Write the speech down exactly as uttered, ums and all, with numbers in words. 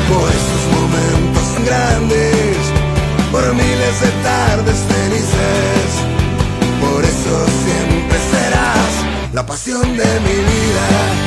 por esos momentos tan grandes, por miles de tardes felices. Por eso siempre serás la pasión de mi vida.